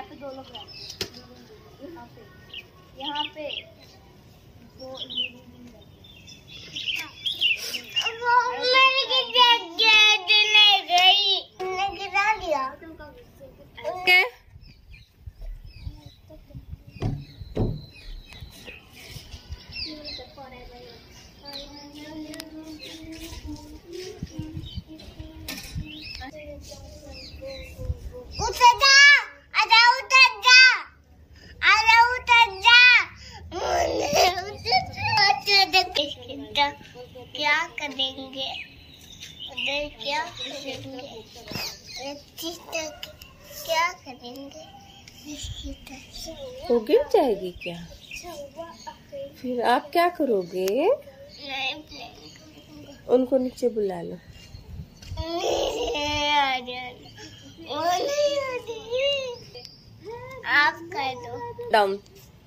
पे 2 लोग यहाँ पे 2 क्या करेंगे उधर, क्या करेंगे क्या करेंगे? वो गिर जाएगी क्या? फिर आप क्या करोगे? उनको नीचे बुला लो। आप कर दो डाउन।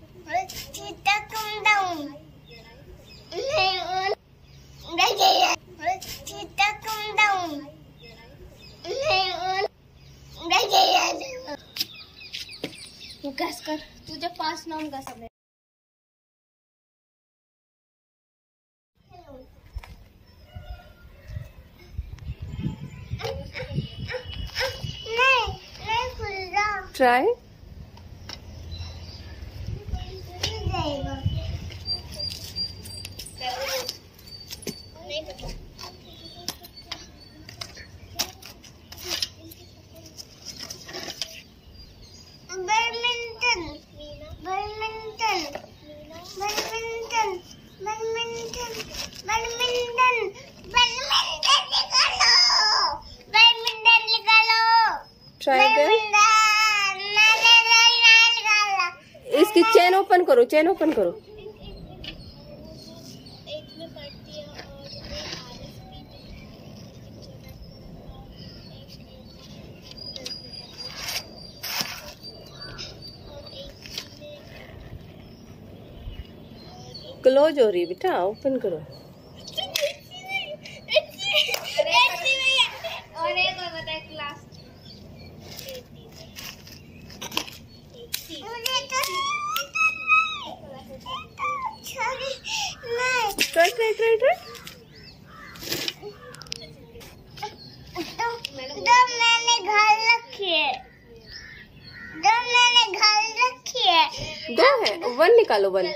गैस कर, तुझे 5 नाम का समय। नहीं खुल रहा। ट्राई। Try again. इसकी चेन ओपन करो, चेन ओपन करो। क्लोज हो रही बेटा, ओपन करो। और एक और बता, क्लास मैंने घर रखी है, दो है, 1 निकालो, 1।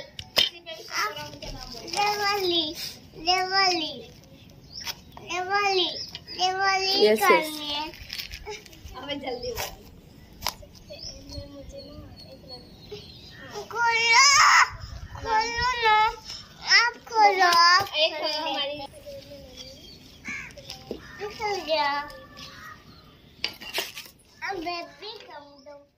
देवाली करनी है हमें जल्दी। खोलो ना, आप खोलो, आप हमारी निकल गया। अब बेबी कम दो।